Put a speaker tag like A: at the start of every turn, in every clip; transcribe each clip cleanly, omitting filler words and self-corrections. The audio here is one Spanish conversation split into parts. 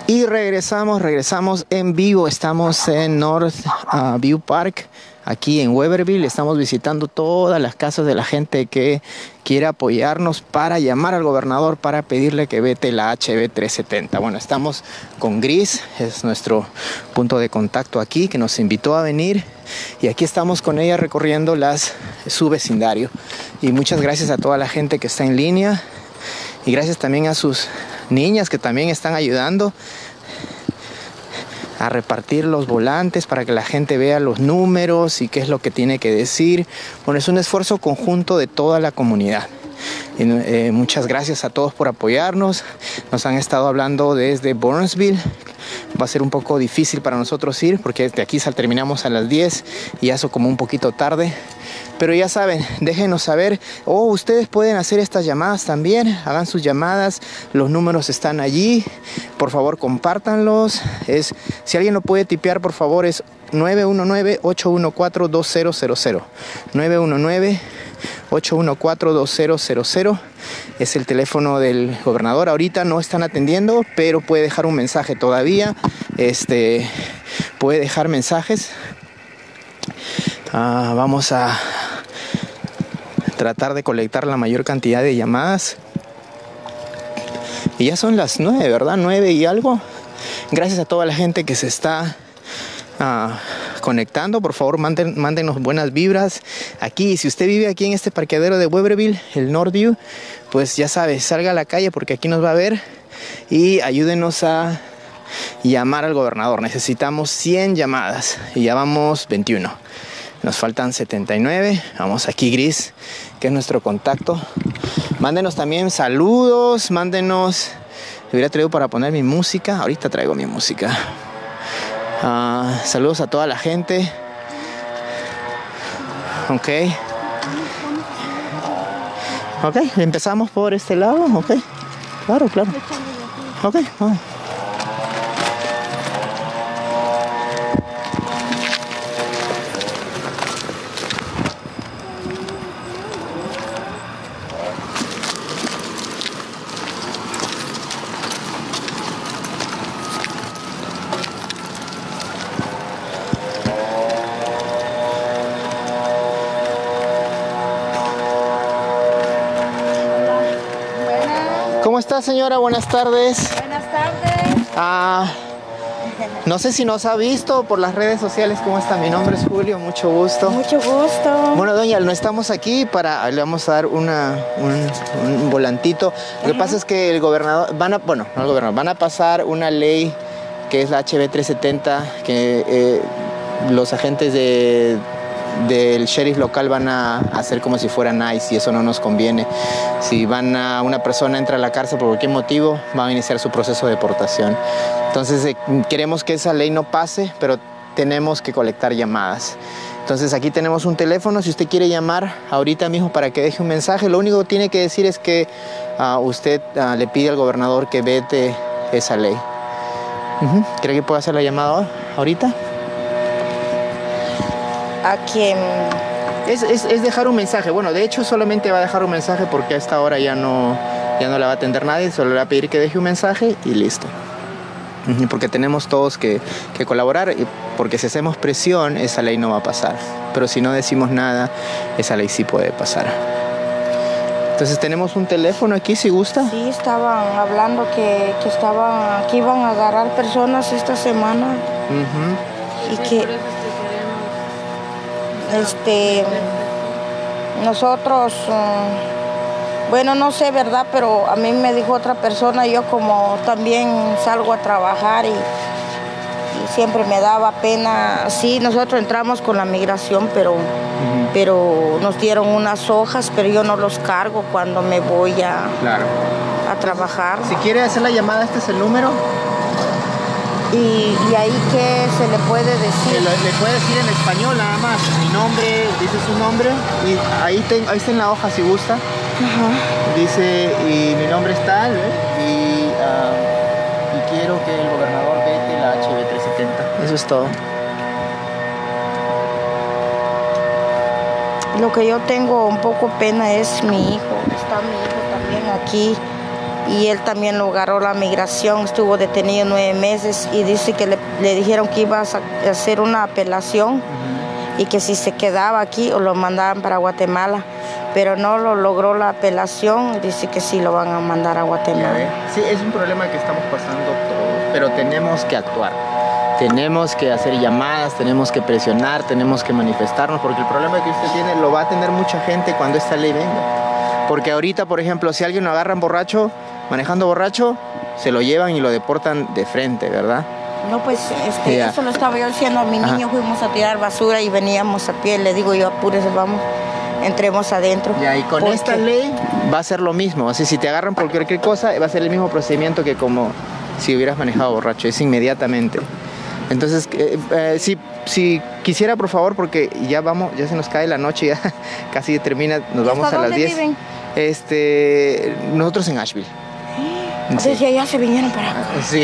A: Y regresamos en vivo. Estamos en North View Park, aquí en Weberville. Estamos visitando todas las casas de la gente que quiere apoyarnos para llamar al gobernador para pedirle que vete la HB 370. Bueno, estamos con Gris, es nuestro punto de contacto aquí, que nos invitó a venir. Y aquí estamos con ella recorriendo su vecindario. Y muchas gracias a toda la gente que está en línea. Y gracias también a sus niñas que también están ayudando a repartir los volantes para que la gente vea los números y qué es lo que tiene que decir. Bueno, es un esfuerzo conjunto de toda la comunidad. Y, muchas gracias a todos por apoyarnos. Nos han estado hablando desde Burnsville. Va a ser un poco difícil para nosotros ir porque de aquí terminamos a las 10 y ya son como un poquito tarde. Pero ya saben, déjenos saber. Ustedes pueden hacer estas llamadas también. Hagan sus llamadas. Los números están allí. Por favor, compártanlos. Si alguien lo puede tipear, por favor, es 919-814-2000. 919-814-2000. Es el teléfono del gobernador. Ahorita no están atendiendo, pero puede dejar un mensaje todavía. Puede dejar mensajes. Vamos a tratar de colectar la mayor cantidad de llamadas. Y ya son las 9, ¿verdad? 9 y algo. Gracias a toda la gente que se está conectando. Por favor, mándenos buenas vibras. Aquí, si usted vive aquí en este parqueadero de Weberville, el Northview, pues ya sabe, salga a la calle porque aquí nos va a ver. Y ayúdenos a llamar al gobernador. Necesitamos 100 llamadas y ya vamos 21. Nos faltan 79. Vamos aquí, Gris, que es nuestro contacto. Mándenos también saludos. Mándenos. Le hubiera traído para poner mi música. Ahorita traigo mi música. Saludos a toda la gente. Ok. Empezamos por este lado. Ok. Claro. Ok, vamos. ¿Cómo está, señora? Buenas tardes.
B: Buenas tardes.
A: No sé si nos ha visto por las redes sociales. ¿Cómo está? Mi nombre es Julio, mucho gusto.
B: Mucho gusto.
A: Bueno, doña, no estamos aquí le vamos a dar un volantito. Lo que pasa es que el gobernador, van a pasar una ley que es la HB 370, que los agentes del sheriff local van a hacer como si fuera nice, y eso no nos conviene. Si una persona entra a la cárcel por cualquier motivo, va a iniciar su proceso de deportación. Entonces queremos que esa ley no pase, pero tenemos que colectar llamadas. Entonces aquí tenemos un teléfono. Si usted quiere llamar ahorita mismo para que deje un mensaje, lo único que tiene que decir es que usted le pide al gobernador que vete esa ley. ¿Cree que puede hacer la llamada ahorita?
B: ¿A quién?
A: Es dejar un mensaje. Bueno, de hecho solamente va a dejar un mensaje porque a esta hora ya no la va a atender nadie. Solo le va a pedir que deje un mensaje y listo. Porque tenemos todos que colaborar, porque si hacemos presión, esa ley no va a pasar. Pero si no decimos nada, esa ley sí puede pasar. Entonces tenemos un teléfono aquí, si gusta.
B: Sí, estaban hablando que iban a agarrar personas esta semana. Y que nosotros, bueno, no sé, ¿verdad? Pero a mí me dijo otra persona, yo como también salgo a trabajar y siempre me daba pena. Sí, nosotros entramos con la migración, pero nos dieron unas hojas, pero yo no los cargo cuando me voy a trabajar.
A: Si quiere hacer la llamada, este es el número.
B: ¿Y ahí qué se le puede decir?
A: Le puede decir en español nada más. Mi nombre, dice su nombre. Y ahí está en la hoja si gusta. Dice, y mi nombre es tal, y quiero que el gobernador vete la HB 370. Eso es todo.
B: Lo que yo tengo un poco pena es mi hijo. Está mi hijo también aquí. y él también lo agarró la migración, estuvo detenido 9 meses y dice que le dijeron que iba a hacer una apelación y que si se quedaba aquí o lo mandaban para Guatemala, pero no lo logró la apelación, dice que sí lo van a mandar a Guatemala.
A: Sí, es un problema que estamos pasando todos, pero tenemos que actuar. Tenemos que hacer llamadas, tenemos que presionar, tenemos que manifestarnos, porque el problema que usted tiene lo va a tener mucha gente cuando esta ley venga. Porque ahorita, por ejemplo, si alguien lo agarran borracho, manejando borracho, se lo llevan y lo deportan de frente, ¿verdad?
B: No, pues eso lo estaba yo diciendo a mi niño, fuimos a tirar basura y veníamos a pie, le digo yo, apúrese, vamos, entremos adentro.
A: Ya, y con esta ley va a ser lo mismo, así si te agarran por cualquier cosa, va a ser el mismo procedimiento que como si hubieras manejado borracho, es inmediatamente. Entonces, si quisiera, por favor, porque ya se nos cae la noche, ya casi termina, nos vamos a las 10.
B: ¿Dónde
A: viven? Nosotros en Asheville.
B: Entonces ya se vinieron para acá.
A: Sí.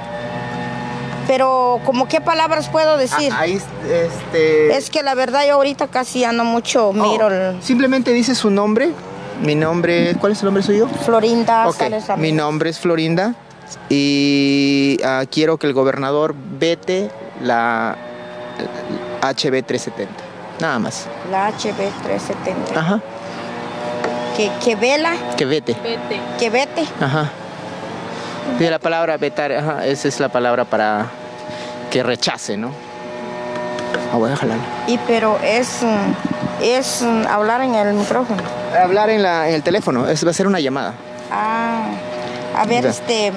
B: Pero, ¿cómo qué palabras puedo decir? Es que la verdad yo ahorita casi ya no mucho miro.
A: Simplemente dice su nombre. Mi nombre, ¿cuál es el nombre suyo?
B: Florinda.
A: Okay. Mi nombre es Florinda. Y quiero que el gobernador vete la HB 370, nada más.
B: La HB 370.
A: Ajá.
B: Que vela.
A: Que vete.
B: Que vete.
A: Ajá. Sí, la palabra vetar, ajá, esa es la palabra para que rechace, ¿no? Voy a jalarlo.
B: Pero es hablar en el micrófono.
A: Hablar en el teléfono, va a ser una llamada.
B: A ver,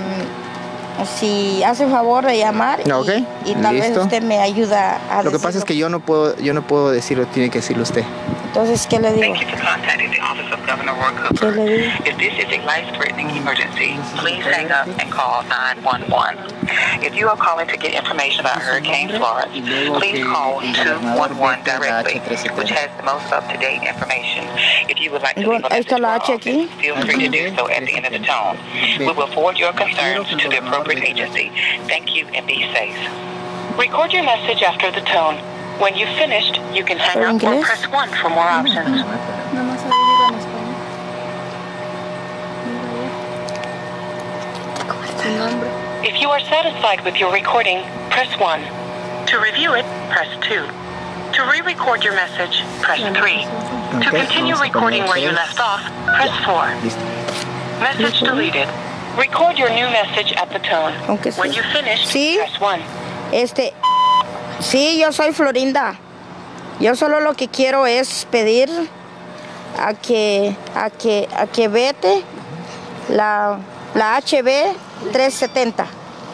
B: si hace favor de llamar y tal vez usted me ayuda a
A: Lo que pasa es que yo no puedo decirlo, tiene que decirlo usted.
B: Entonces, ¿qué le digo? ¿Qué le digo?
C: If this is a life-threatening emergency, please hang up and call 911. If you are calling to get information about Hurricane Florence, please call 211 directly, which has the most up-to-date information. If you would like to leave a message for our office, feel free to do so at the end of the tone. We will forward your concerns to the appropriate agency. Thank you and be safe. Record your message after the tone. When you've finished, you can hang up or press 1 for more options. If you are satisfied with your recording, press 1. To review it, press 2. To re-record your message, press 3. To continue recording where you left off, press 4. Message deleted. Record your new message at the tone. When you finish, press 1.
B: Sí, yo soy Florinda. Yo solo lo que quiero es pedir a que vete la HB 370.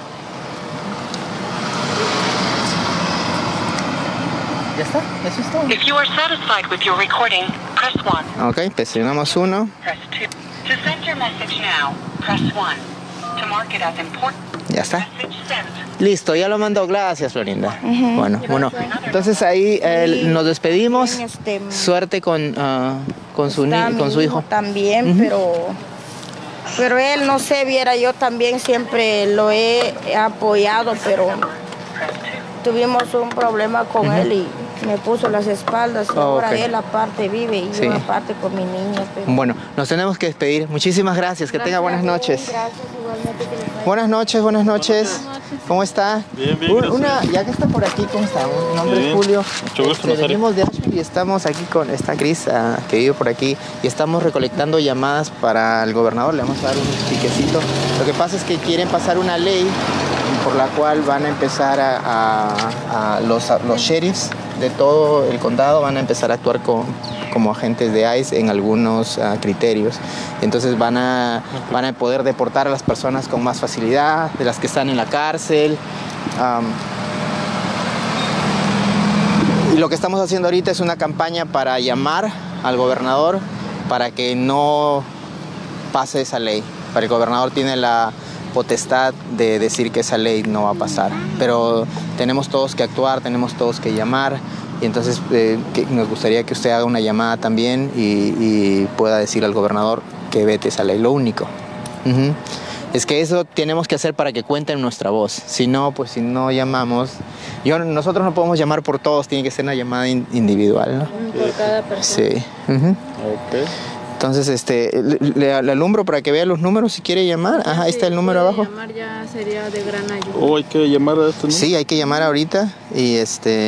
A: Ya está, eso es todo.
C: If you are satisfied with your recording, press 1.
A: Ok, presionamos 1.
C: Press 2. To send your message now, press 1. To mark it as important.
A: Ya está. Listo, ya lo mandó. Gracias, Florinda. Bueno, entonces ahí nos despedimos. Suerte con su hijo.
B: También, pero él, no sé, viera, yo también siempre lo he apoyado, pero tuvimos un problema con él y me puso las espaldas. Ahora él aparte vive y yo aparte con mi niña.
A: Bueno, nos tenemos que despedir. Muchísimas gracias. Que tenga buenas noches.
B: Gracias, igualmente.
A: Buenas noches. ¿Cómo está?
D: Bien,
A: ya que está por aquí, ¿cómo está? Mi nombre es Julio.
D: Mucho gusto,
A: venimos de Asheville y estamos aquí con esta Cris que vive por aquí y estamos recolectando llamadas para el gobernador. Le vamos a dar un piquecito. Lo que pasa es que quieren pasar una ley por la cual van a empezar los sheriffs de todo el condado van a empezar a actuar como agentes de ICE en algunos criterios. Entonces van a poder deportar a las personas con más facilidad, de las que están en la cárcel. Y lo que estamos haciendo ahorita es una campaña para llamar al gobernador para que no pase esa ley. El gobernador tiene la potestad de decir que esa ley no va a pasar, pero tenemos todos que actuar, tenemos todos que llamar y entonces nos gustaría que usted haga una llamada también y pueda decir al gobernador que vete esa ley. Lo único es que eso tenemos que hacer para que cuenten nuestra voz. Si no, pues si no llamamos, nosotros no podemos llamar por todos, tiene que ser una llamada individual, ¿no?
B: Por cada persona.
A: Sí. Entonces, le alumbro para que vea los números si quiere llamar. Ajá, ahí está el número abajo.
B: Llamar ya sería de gran ayuda.
D: ¿O hay que llamar a este número?
A: Sí, hay que llamar ahorita y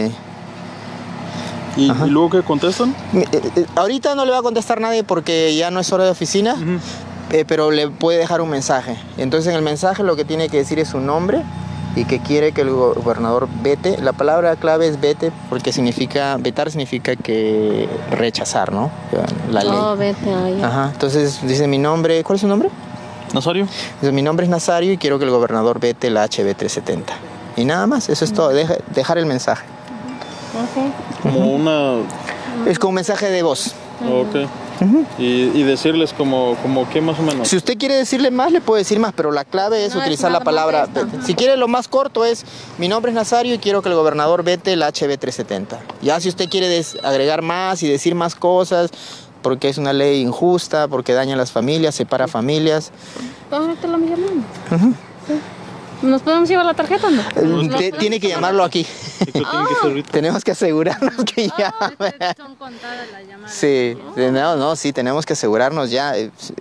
D: ¿Y luego qué contestan?
A: ahorita no le va a contestar nadie porque ya no es hora de oficina, pero le puede dejar un mensaje. Entonces en el mensaje lo que tiene que decir es su nombre y que quiere que el gobernador vete. La palabra clave es vete porque vetar significa que rechazar, ¿no? La ley.
B: Oh, vete ahí.
A: Ajá, entonces dice mi nombre, ¿cuál es su nombre?
D: ¿Nazario?
A: Dice, mi nombre es Nazario y quiero que el gobernador vete la HB 370. Y nada más, eso es todo, dejar el mensaje.
D: Como una...
A: Es como un mensaje de voz.
D: Ok. Y decirles como qué más o menos.
A: Si usted quiere decirle más, le puede decir más, pero la clave es utilizar la palabra. Si quiere lo más corto es, mi nombre es Nazario y quiero que el gobernador vete la HB 370. Ya si usted quiere agregar más y decir más cosas, porque es una ley injusta, porque daña a las familias, separa familias.
B: Ahorita lo llamamos. ¿Nos podemos llevar la tarjeta o no?
A: Tiene que llamarlo aquí. Tenemos que asegurarnos que llame.
B: Son contadas las llamadas.
A: Sí, sí, tenemos que asegurarnos ya.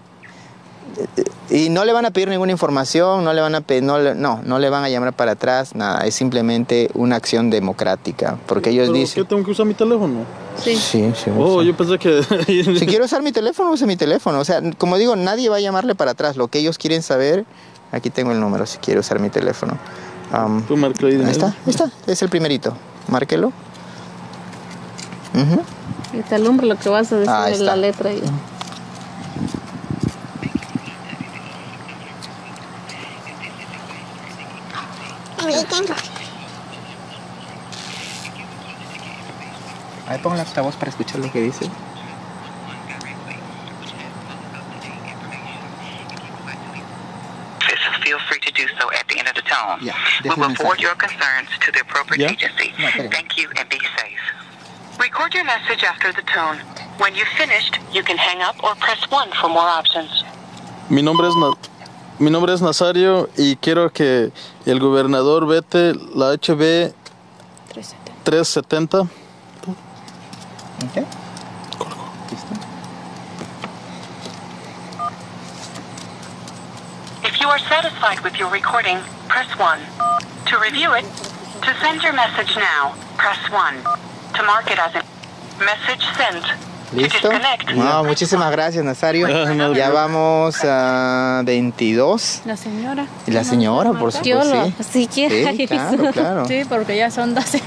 A: Y no le van a pedir ninguna información, no le van a pedir, no le van a llamar para atrás, nada, es simplemente una acción democrática, porque ellos dicen...
D: ¿Qué tengo que usar mi teléfono?
A: Sí.
D: Oh, yo pensé que...
A: Si quiero usar mi teléfono, use mi teléfono. O sea, como digo, nadie va a llamarle para atrás. Lo que ellos quieren saber, aquí tengo el número si quiere usar mi teléfono.
D: Tú marca ahí.
A: Ahí está, es el primerito. Márquelo.
B: Y te alumbra lo que vas a decir en la letra.
A: Ahí pongo la altavoz para escuchar lo que dice.
C: Feel free to do so at the end of the tone. We will forward your concerns to the appropriate agency. Thank you and be safe. Record your message after the tone. When you've finished, you can hang up or press 1 for more options.
D: Mi nombre es Nazario y quiero que el gobernador vete la HB 370.
A: Okay.
C: If you are satisfied with your recording, press 1. To review it, to send your message now, press 1. To mark it as a message sent.
A: ¿Listo? No, muchísimas gracias, Nazario. Ya vamos a 22.
B: La señora.
A: Y la señora, por supuesto.
B: Sí,
A: claro.
B: Sí, porque ya son 12.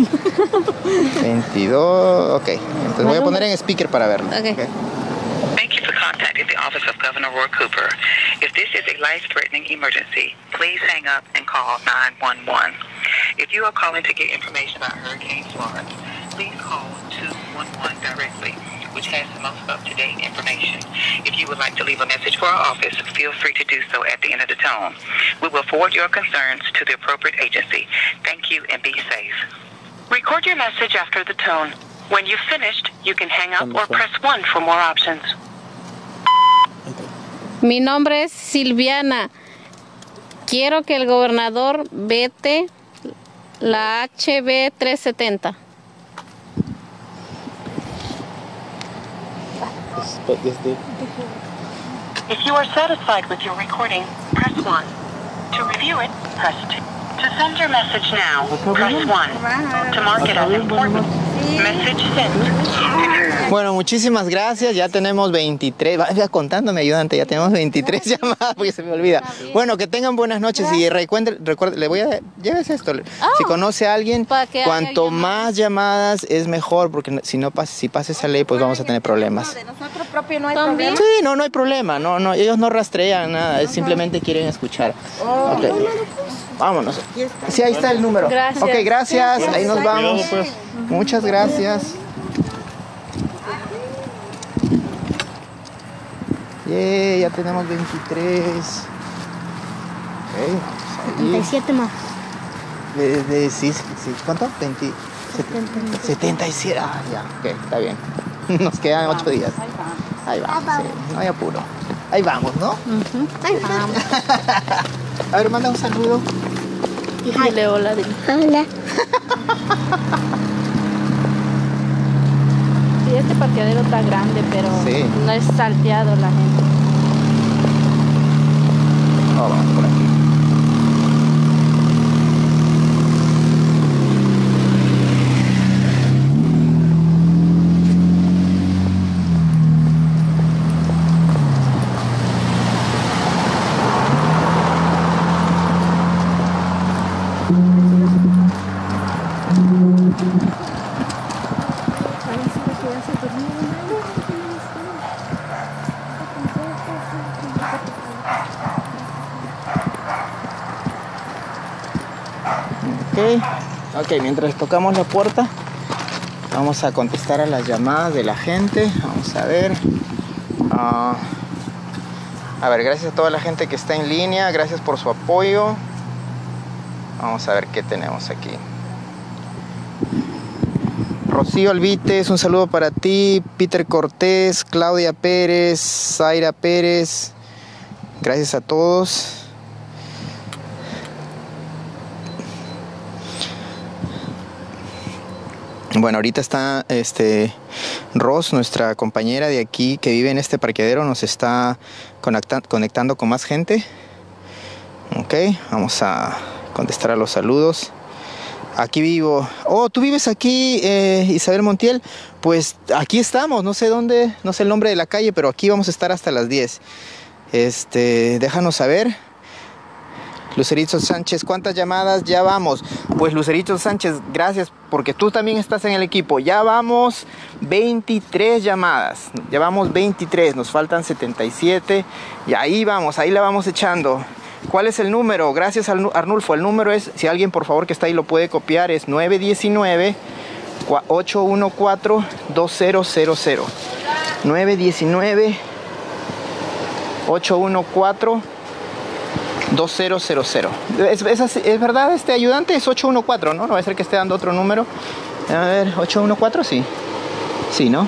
A: 22, ok. Entonces voy a poner en speaker para verlo.
B: Okay.
C: Thank you for contacting the office of Governor Roy Cooper. If this is a life-threatening emergency, please hang up and call 911. If you are calling to get information about Hurricane Florence, please call 211 directly, which has the most up-to-date information. If you would like to leave a message for our office, feel free to do so at the end of the tone. We will forward your concerns to the appropriate agency. Thank you and be safe. Record your message after the tone. When you've finished, you can hang up or press 1 for more options.
B: Mi nombre es Silviana. Quiero que el gobernador vete la HB 370.
C: If you are satisfied with your recording, press 1. To review it, press 2. To send your message now, press 1. To mark it as important, message sent.
A: Bueno, muchísimas gracias. Ya tenemos 23. Vaya contándome, ayudante. Ya tenemos 23 llamadas porque se me olvida. Bueno, que tengan buenas noches. Y recuerde, le voy a... Llévese esto. Si conoce a alguien, cuanto más llamadas es mejor, porque si pasa esa ley, pues vamos a tener problemas.
B: De nosotros propios no hay problema.
A: Sí, no hay problema. No, ellos no rastrean nada. Simplemente quieren escuchar. Okay. Vámonos. Sí, ahí está el número.
B: Gracias.
A: Ok, gracias. Ahí nos vamos. Muchas gracias. Ya tenemos 23. Ok,
B: 37 más.
A: Sí, ¿cuánto? 77. Ya, ok, está bien. Nos quedan 8 días. Ahí vamos, sí, no hay apuro. Ahí vamos, ¿no?
B: Ahí vamos.
A: A ver, manda un saludo.
B: Dile hola, dile.
E: Hola. Sí, este parqueadero está grande, pero
A: sí,
E: no es salteado la gente.
A: Oh, vamos por aquí. Ok, mientras tocamos la puerta, vamos a contestar a las llamadas de la gente. Vamos a ver. A ver, gracias a toda la gente que está en línea. Gracias por su apoyo. Vamos a ver qué tenemos aquí. Rocío Alvites, un saludo para ti. Peter Cortés, Claudia Pérez, Zaira Pérez. Gracias a todos. Bueno, ahorita está Ros, nuestra compañera de aquí que vive en este parqueadero, nos está conectando con más gente. Ok, vamos a contestar a los saludos. Aquí vivo. Oh, ¿tú vives aquí, Isabel Montiel? Pues aquí estamos, no sé dónde, no sé el nombre de la calle, pero aquí vamos a estar hasta las 10. Déjanos saber. Lucerito Sánchez, ¿cuántas llamadas? Ya vamos. Pues Lucerito Sánchez, gracias porque tú también estás en el equipo. Ya vamos 23 llamadas. Ya vamos 23, nos faltan 77. Y ahí vamos, ahí la vamos echando. ¿Cuál es el número? Gracias Arnulfo. El número es, si alguien por favor que está ahí lo puede copiar, es 919-814-2000. 919-814-2000. ¿Es verdad este ayudante? Es 814, ¿no? No va a ser que esté dando otro número. A ver, 814, sí. Sí, ¿no?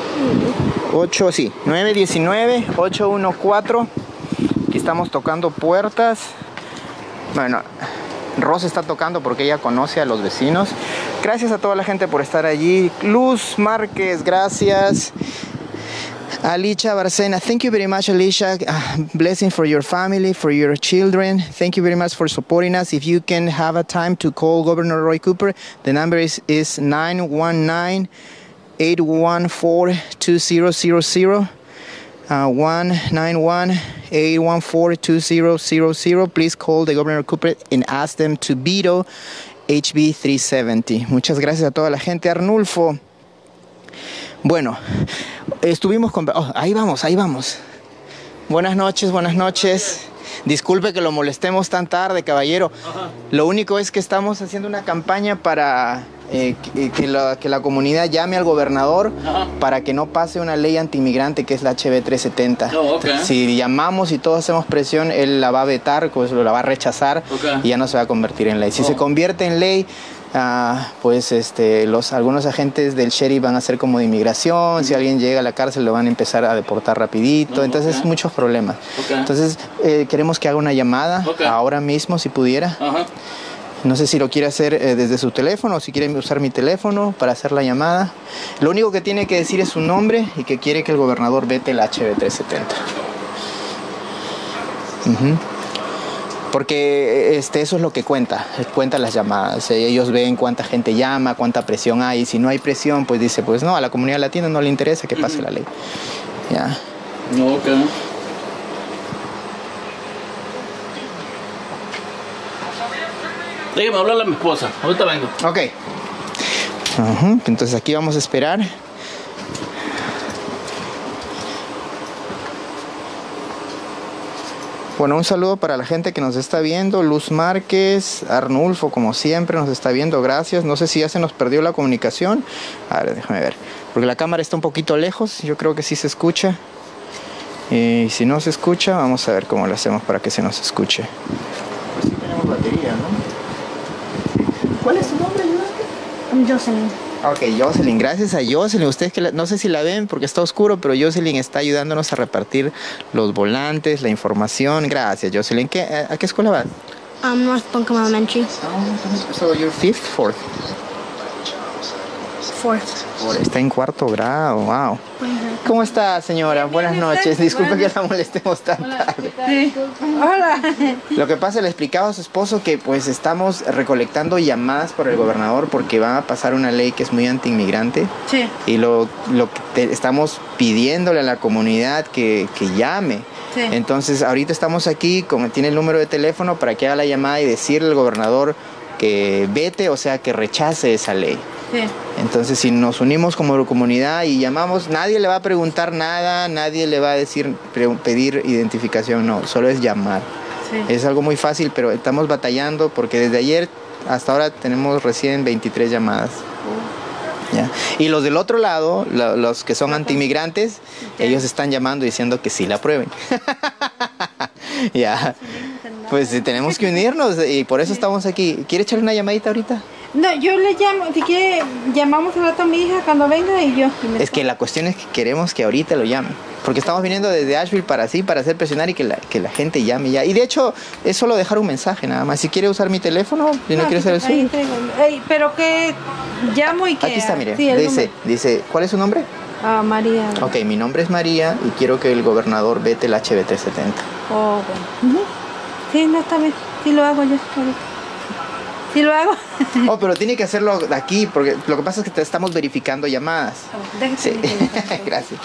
A: 919-814. Aquí estamos tocando puertas. Bueno, Rosa está tocando porque ella conoce a los vecinos. Gracias a toda la gente por estar allí. Luz Márquez, gracias. Alicia Barcena, thank you very much, Alicia. Blessing for your family, for your children. Thank you very much for supporting us. If you can have a time to call Governor Roy Cooper, the number is 919-814-2000. 191-814-2000. Please call the Governor Cooper and ask them to veto HB 370. Muchas gracias a toda la gente. Arnulfo. Bueno, estuvimos con... Oh, ahí vamos. Buenas noches. Disculpe que lo molestemos tan tarde, caballero. Ajá. Lo único es que estamos haciendo una campaña para que la comunidad llame al gobernador. Ajá. Para que no pase una ley antimigrante que es la HB 370. Oh, okay. Si llamamos y todos hacemos presión, él la va a vetar, pues la va a rechazar. Okay. Y ya no se va a convertir en ley. Si se convierte en ley... pues algunos agentes del sheriff van a hacer como de inmigración. Si alguien llega a la cárcel lo van a empezar a deportar rapidito. Entonces muchos problemas. Entonces queremos que haga una llamada ahora mismo si pudiera. No sé si lo quiere hacer desde su teléfono o si quiere usar mi teléfono para hacer la llamada. Lo único que tiene que decir es su nombre y que quiere que el gobernador vete la HB 370. Porque eso es lo que cuenta las llamadas. Ellos ven cuánta gente llama, cuánta presión hay. Y si no hay presión, pues dice, pues no, a la comunidad latina no le interesa que pase la ley. Ya.
F: No, ok. Déjame hablarle a mi esposa. Ahorita vengo.
A: Ok. Entonces aquí vamos a esperar. Bueno, un saludo para la gente que nos está viendo. Luz Márquez, Arnulfo, como siempre, nos está viendo. Gracias. No sé si ya se nos perdió la comunicación. A ver, déjame ver. Porque la cámara está un poquito lejos. Yo creo que sí se escucha. Y si no se escucha, vamos a ver cómo lo hacemos para que se nos escuche. Pues sí tenemos batería, ¿no? ¿Cuál es su nombre,
E: Jocelyn.
A: Ok, Jocelyn, gracias a Jocelyn. Ustedes que no sé si la ven porque está oscuro, pero Jocelyn está ayudándonos a repartir los volantes, la información. Gracias, Jocelyn. ¿A qué escuela vas?
E: North Buncombe Elementary.
A: So you're fifth, fourth?
E: Fourth.
A: Está en cuarto grado, wow. ¿Cómo está, señora? Buenas noches. Disculpe que la molestemos tan tarde.
E: Sí. Hola.
A: Lo que pasa, le explicaba a su esposo que pues estamos recolectando llamadas por el gobernador porque va a pasar una ley que es muy anti-inmigrante.
E: Sí.
A: Y lo que estamos pidiéndole a la comunidad que llame.
E: Sí.
A: Entonces, ahorita estamos aquí, tiene el número de teléfono para que haga la llamada y decirle al gobernador que vete, o sea, que rechace esa ley.
E: Sí.
A: Entonces, si nos unimos como comunidad y llamamos, nadie le va a preguntar nada, nadie le va a pedir identificación, no, solo es llamar.
E: Sí.
A: Es algo muy fácil, pero estamos batallando porque desde ayer hasta ahora tenemos recién 23 llamadas. ¿Ya? Y los del otro lado, los que son anti-inmigrantes, ellos están llamando diciendo que sí la aprueben. Ya, pues tenemos que unirnos y por eso estamos aquí. ¿Quiere echarle una llamadita ahorita?
E: No, yo le llamo, si quiere, llamamos al rato a mi hija cuando venga y yo.
A: Es que la cuestión es que queremos que ahorita lo llame. Porque estamos viniendo desde Asheville para hacer presionar y que la gente llame ya. Y de hecho, es solo dejar un mensaje nada más. Si quiere usar mi teléfono, si no quiere usar el suyo.
E: Pero que llamo y que...
A: Aquí está, mire.
E: Sí,
A: dice, ¿cuál es su nombre?
E: María.
A: Ok, mi nombre es María y quiero que el gobernador vete el HB 370.
E: Oh, bueno. Sí, no, está bien. Sí lo hago yo. Sí lo hago.
A: Oh, pero tiene que hacerlo aquí porque lo que pasa es que te estamos verificando llamadas. Sí. Gracias.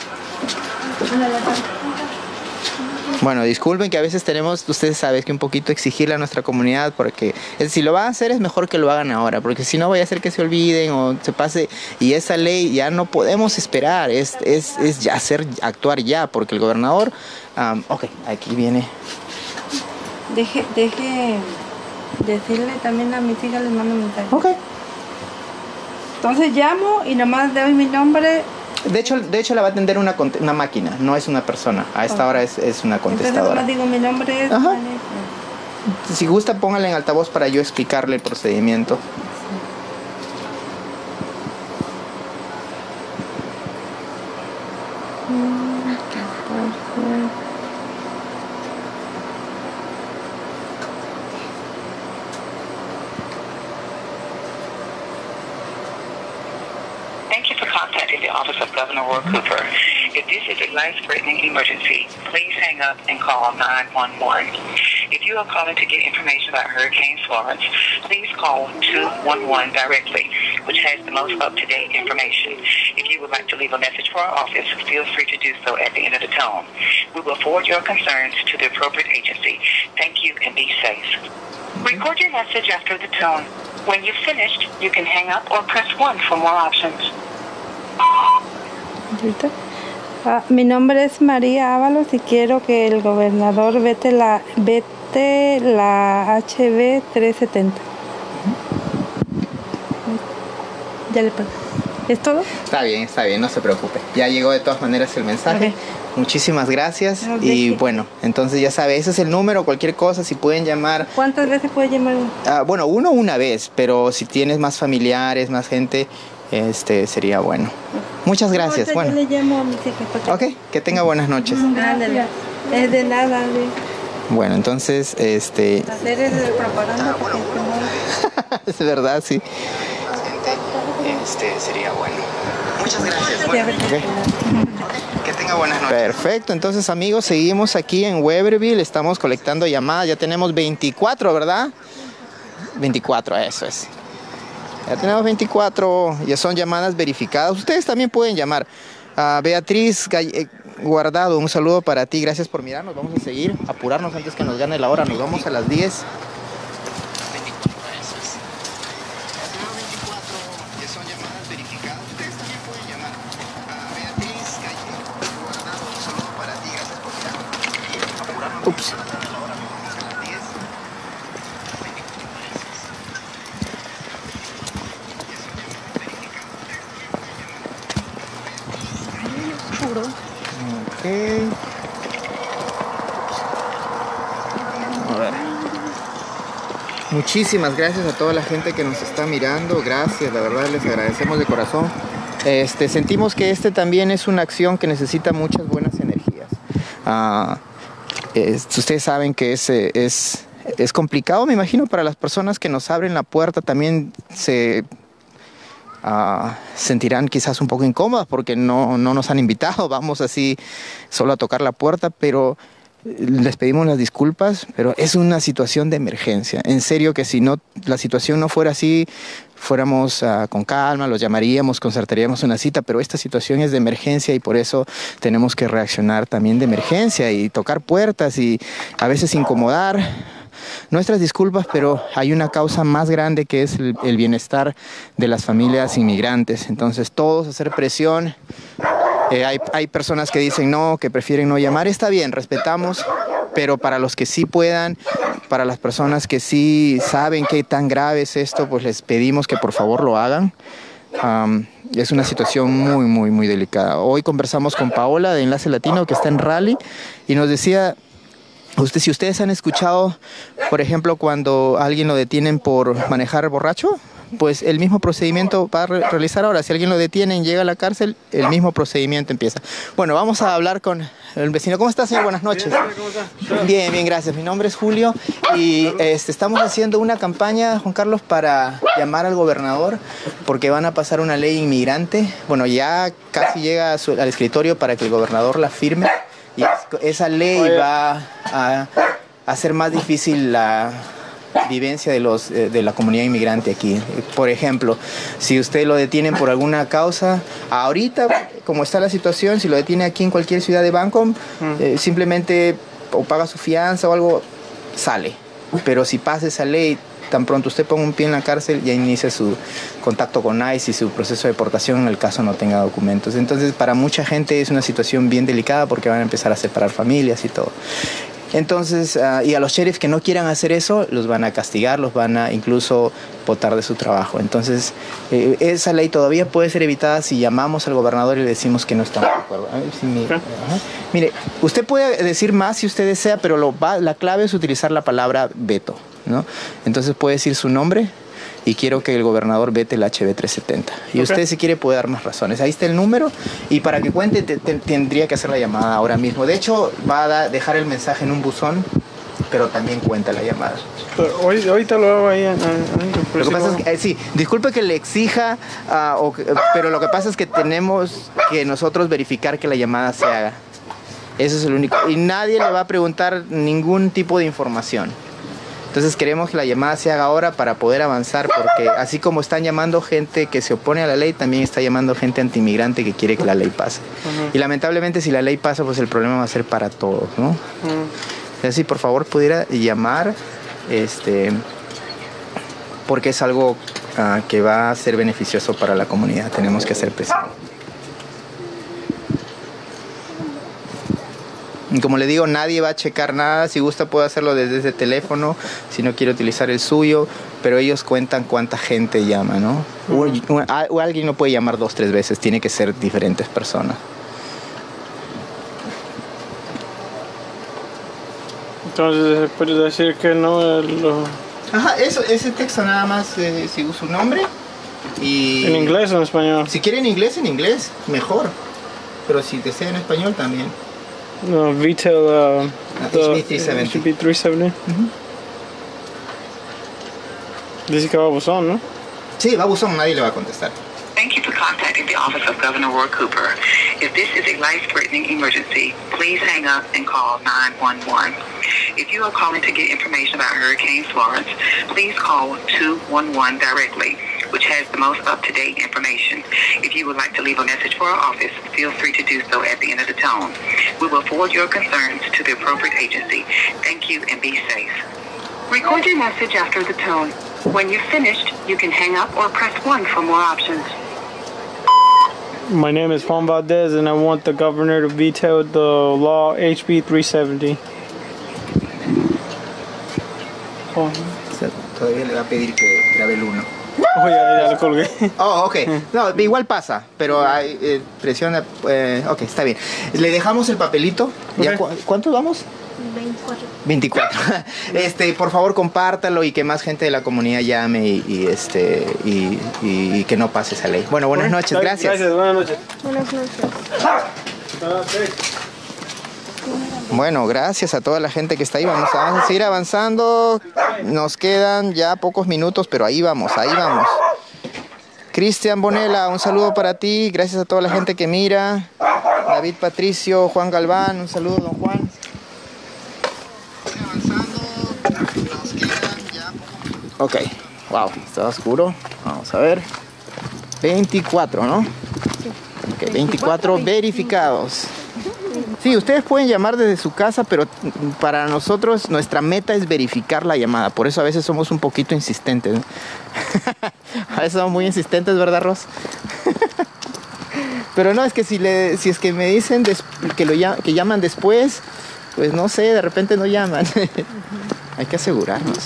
A: Bueno, disculpen que a veces tenemos, ustedes saben, que un poquito exigirle a nuestra comunidad porque si lo van a hacer es mejor que lo hagan ahora, porque si no vaya a ser que se olviden o se pase y esa ley ya no podemos esperar, es ya actuar ya, porque el gobernador, ok, aquí viene.
E: Deje decirle también a mis hijas, les mando un mensaje.
A: Ok.
E: Entonces llamo y nomás doy mi nombre.
A: De hecho la va a atender una máquina, no es una persona. A esta hora es una contestadora.
E: Entonces digo mi nombre es...
A: Ajá. Si gusta, póngale en altavoz para yo explicarle el procedimiento.
C: Thank you for contacting the office of Governor Roy Cooper. If this is a life-threatening emergency, please hang up and call 911. If you are calling to get information about Hurricane Florence, please call 211 directly, which has the most up-to-date information. If you would like to leave a message for our office, feel free to do so at the end of the tone. We will forward your concerns to the appropriate agency. Thank you and be safe. Record your message after the tone. When you've finished, you can hang up or press 1 for more options.
E: Mi nombre es María Ábalos y quiero que el gobernador vete la HB 370. Ya le pago. ¿Es todo?
A: Está bien, no se preocupe. Ya llegó de todas maneras el mensaje.
E: Okay.
A: Muchísimas gracias. Y bueno, entonces ya sabe, ese es el número, cualquier cosa, si pueden llamar.
E: ¿Cuántas veces puede llamar uno?
A: Bueno, una vez, pero si tienes más familiares, más gente, sería bueno. Muchas gracias.
E: Ahorita
A: Bueno.
E: yo le llamo a mis hijas.
A: Ok, que tenga buenas noches.
E: Ándale. Es de nada.
A: Bueno, entonces,
E: Hacer es propaganda.
A: es verdad, sí. Sería bueno. Muchas gracias. Bueno, okay. Que tenga buenas noches. Perfecto, entonces amigos, seguimos aquí en Weberville, estamos colectando llamadas, ya tenemos 24, ¿verdad? 24, eso es. Ya tenemos 24, ya son llamadas verificadas. Ustedes también pueden llamar. Beatriz Guardado, un saludo para ti, gracias por mirarnos. Vamos a seguir, apurarnos antes que nos gane la hora. Nos vamos a las 10. Ups. Okay. A ver. Muchísimas gracias a toda la gente que nos está mirando. Gracias, la verdad les agradecemos de corazón. Sentimos que también es una acción que necesita muchas buenas energías. Ustedes saben que es complicado, me imagino, para las personas que nos abren la puerta. También sentirán quizás un poco incómodas porque no nos han invitado, vamos así solo a tocar la puerta, pero les pedimos las disculpas, pero es una situación de emergencia. En serio que si no, la situación no fuera así, fuéramos con calma, los llamaríamos, concertaríamos una cita, pero esta situación es de emergencia y por eso tenemos que reaccionar también de emergencia y tocar puertas y a veces incomodar. Nuestras disculpas, pero hay una causa más grande que es el bienestar de las familias inmigrantes. Entonces todos hacer presión. Hay personas que dicen no, que prefieren no llamar. Está bien, respetamos, pero para los que sí puedan, para las personas que sí saben qué tan grave es esto, pues les pedimos que por favor lo hagan. Es una situación muy, muy, muy delicada. Hoy conversamos con Paola de Enlace Latino, que está en Raleigh, y nos decía, si ustedes han escuchado, por ejemplo, cuando a alguien lo detienen por manejar borracho, pues el mismo procedimiento va a realizar ahora. Si alguien lo detienen, llega a la cárcel, el mismo procedimiento empieza. Bueno, vamos a hablar con el vecino. ¿Cómo está, señor? Buenas noches.
G: ¿Cómo está?
A: Bien, bien, gracias. Mi nombre es Julio y estamos haciendo una campaña, Juan Carlos, para llamar al gobernador porque van a pasar una ley inmigrante. Bueno, ya casi llega al escritorio para que el gobernador la firme y esa ley va a hacer más difícil la vivencia de la comunidad inmigrante aquí. Por ejemplo, si usted lo detienen por alguna causa, ahorita, como está la situación, si lo detiene aquí en cualquier ciudad de Vancouver, simplemente o paga su fianza o algo, sale. Pero si pasa esa ley, tan pronto usted ponga un pie en la cárcel, ya inicia su contacto con ICE y su proceso de deportación en el caso no tenga documentos. Entonces, para mucha gente es una situación bien delicada porque van a empezar a separar familias y todo. Entonces, y a los sheriffs que no quieran hacer eso, los van a castigar, los van a incluso botar de su trabajo. Entonces, esa ley todavía puede ser evitada si llamamos al gobernador y le decimos que no estamos de acuerdo. A ver si mire, usted puede decir más si usted desea, pero la clave es utilizar la palabra veto, ¿no? Entonces puede decir su nombre y quiero que el gobernador vete el HB 370. Y usted, si quiere, puede dar más razones. Ahí está el número y para que cuente tendría que hacer la llamada ahora mismo. De hecho, va a dejar el mensaje en un buzón, pero también cuenta la llamada.
G: Ahorita lo hago ahí.
A: Lo que pasa es que, sí, disculpe que le exija, pero lo que pasa es que tenemos que nosotros verificar que la llamada se haga. Eso es el único. Y nadie le va a preguntar ningún tipo de información. Entonces queremos que la llamada se haga ahora para poder avanzar, porque así como están llamando gente que se opone a la ley, también está llamando gente antiinmigrante que quiere que la ley pase. Y lamentablemente si la ley pasa, pues el problema va a ser para todos, ¿no? Entonces, si por favor pudiera llamar, porque es algo que va a ser beneficioso para la comunidad. Tenemos que hacer presión. Y como le digo, nadie va a checar nada. Si gusta puede hacerlo desde ese teléfono, si no quiere utilizar el suyo, pero ellos cuentan cuánta gente llama, ¿no? O alguien no puede llamar 2 o 3 veces, tiene que ser diferentes personas.
G: Entonces, ¿puedes decir que no?
A: Ajá, ese texto nada más, si usa un nombre y...
G: ¿En inglés o en español?
A: Si quiere en inglés, mejor. Pero si desea en español también.
G: No, Vitel,
A: HB 370.
G: HB 370. Dice que va a buzón, ¿no?
A: Sí, va a buzón, nadie le va a contestar.
C: Thank you for contacting the office of Governor Roy Cooper. If this is a life-threatening emergency, please hang up and call 911. If you are calling to get information about Hurricane Florence, please call 211 directly, which has the most up-to-date information. If you would like to leave a message for our office, feel free to do so at the end of the tone. We will forward your concerns to the appropriate agency. Thank you and be safe. Record your message after the tone. When you've finished, you can hang up or press 1 for more options.
G: My name is Juan Valdez and I want the governor to veto the law HB 370.
A: Todavía le va a pedir que grabe el 1.
G: Oh, ya le colgué.
A: Oh, ok. No, igual pasa, pero hay presiona. Ok, está bien. Le dejamos el papelito. ¿Ya cuántos vamos? 24. Por favor, compártalo y que más gente de la comunidad llame y que no pase esa ley. Bueno, buenas noches, gracias.
G: Gracias, buenas noches.
E: Buenas noches.
A: Bueno, gracias a toda la gente que está ahí. Vamos a seguir avanzando. Nos quedan ya pocos minutos, pero ahí vamos, ahí vamos. Cristian Bonela, un saludo para ti. Gracias a toda la gente que mira. David Patricio, Juan Galván, un saludo, don Juan. Estoy avanzando. Nos quedan ya. Ok, wow, está oscuro. Vamos a ver. 24, ¿no? Ok, 24 verificados. Sí, ustedes pueden llamar desde su casa, pero para nosotros nuestra meta es verificar la llamada. Por eso a veces somos un poquito insistentes, ¿no? A veces somos muy insistentes, ¿verdad, Ros? Pero no, es que si es que me dicen que llaman después, pues no sé, de repente no llaman. Hay que asegurarnos.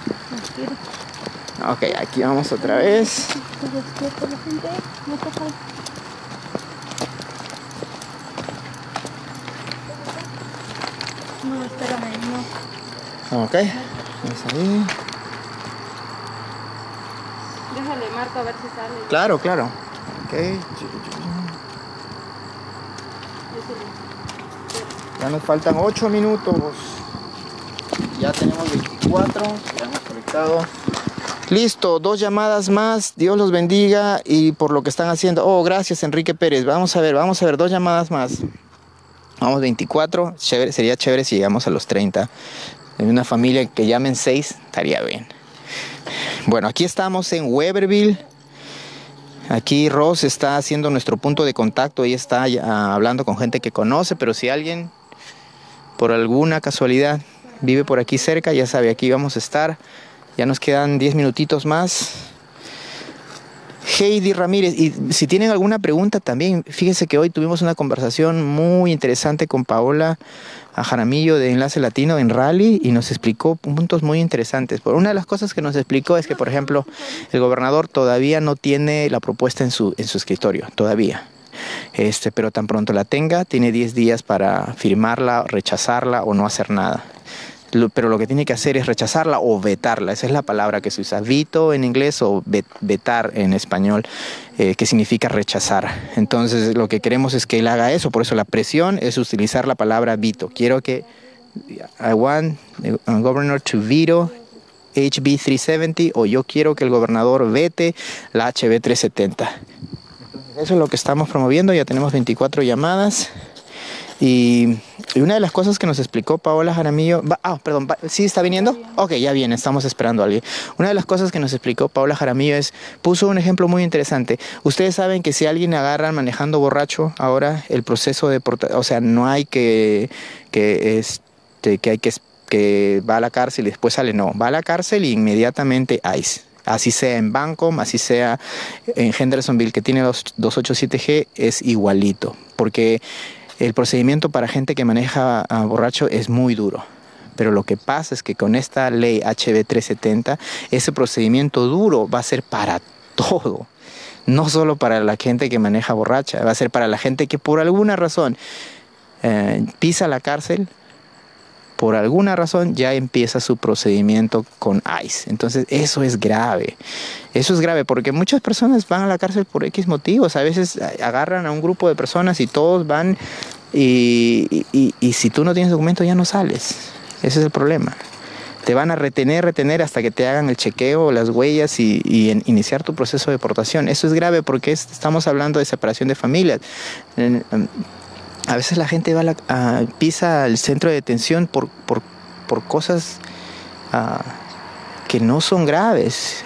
A: Ok, aquí vamos otra vez.
E: No, espérame, no.
A: Ok, vamos ahí.
E: Déjale, marco a ver si sale.
A: Claro, claro. Ok. Ya nos faltan 8 minutos. Ya tenemos 24. Ya hemos conectado. Listo, 2 llamadas más. Dios los bendiga y por lo que están haciendo. Oh, gracias, Enrique Pérez. Vamos a ver, 2 llamadas más. Vamos 24. Chévere, sería chévere si llegamos a los 30. En una familia que llamen 6, estaría bien. Bueno, aquí estamos en Weberville. Aquí Ross está haciendo nuestro punto de contacto. Ella está hablando con gente que conoce, pero si alguien por alguna casualidad vive por aquí cerca, ya sabe, aquí vamos a estar. Ya nos quedan 10 minutitos más. Heidi Ramírez, y si tienen alguna pregunta también, fíjense que hoy tuvimos una conversación muy interesante con Paola Jaramillo de Enlace Latino en Raleigh y nos explicó puntos muy interesantes. Por una de las cosas que nos explicó es que, por ejemplo, el gobernador todavía no tiene la propuesta en su escritorio, todavía. Pero tan pronto la tenga, tiene 10 días para firmarla, rechazarla o no hacer nada. Pero lo que tiene que hacer es rechazarla o vetarla. Esa es la palabra que se usa. Veto en inglés o vetar en español, que significa rechazar. Entonces lo que queremos es que él haga eso. Por eso la presión es utilizar la palabra veto. Quiero que I want the governor to veto HB 370 o yo quiero que el gobernador vete la HB 370. Entonces, eso es lo que estamos promoviendo. Ya tenemos 24 llamadas. Y una de las cosas que nos explicó Paola Jaramillo... ¿sí está viniendo? Ok, ya viene, estamos esperando a alguien. Una de las cosas que nos explicó Paola Jaramillo puso un ejemplo muy interesante. Ustedes saben que si alguien agarran manejando borracho, ahora el proceso de deportación... O sea, no hay que va a la cárcel y después sale. No, va a la cárcel y inmediatamente ICE. Así sea en Bancom, así sea en Hendersonville, que tiene 287G, es igualito. Porque... el procedimiento para gente que maneja borracho es muy duro. Pero lo que pasa es que con esta ley HB 370, ese procedimiento duro va a ser para todo. No solo para la gente que maneja borracha, va a ser para la gente que por alguna razón pisa la cárcel. Por alguna razón ya empieza su procedimiento con ICE. Entonces eso es grave. Eso es grave porque muchas personas van a la cárcel por X motivos. A veces agarran a un grupo de personas y todos van y si tú no tienes documento ya no sales. Ese es el problema. Te van a retener hasta que te hagan el chequeo, las huellas y iniciar tu proceso de deportación. Eso es grave porque estamos hablando de separación de familias. A veces la gente pisa el centro de detención por cosas que no son graves.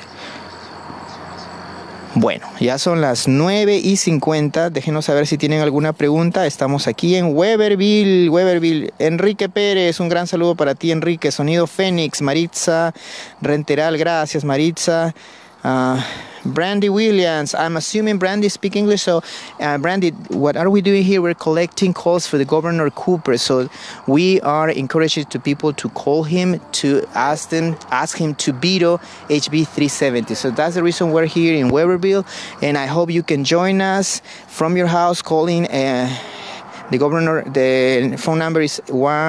A: Bueno, ya son las 9:50. Déjenos saber si tienen alguna pregunta. Estamos aquí en Weberville. Enrique Pérez, un gran saludo para ti, Enrique. Sonido Fénix, Maritza Renteral, gracias, Maritza. Brandy Williams, I'm assuming Brandy speaks English, so Brandy, what are we doing here? We're collecting calls for the Governor Cooper, so we are encouraging to people to call him to ask him to veto HB 370. So that's the reason we're here in Weberville, and I hope you can join us from your house calling the governor. The phone number is